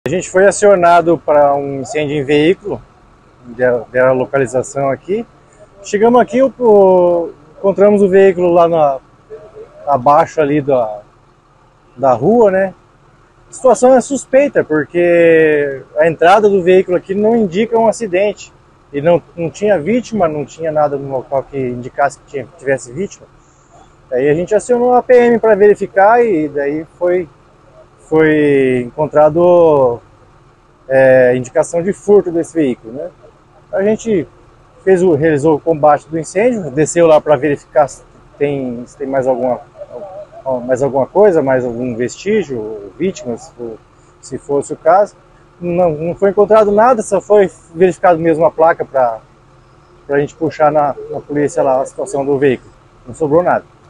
A gente foi acionado para um incêndio em veículo, deram a localização aqui. Chegamos aqui, encontramos o veículo lá abaixo ali da rua, né? A situação é suspeita, porque a entrada do veículo aqui não indica um acidente. E não tinha vítima, não tinha nada no local que indicasse que tivesse vítima. Aí a gente acionou a PM para verificar e daí foi encontrado indicação de furto desse veículo, né? A gente realizou o combate do incêndio, desceu lá para verificar se tem mais alguma coisa, mais algum vestígio, vítimas, se fosse o caso. Não foi encontrado nada, só foi verificado mesmo a placa para a gente puxar na polícia lá a situação do veículo. Não sobrou nada.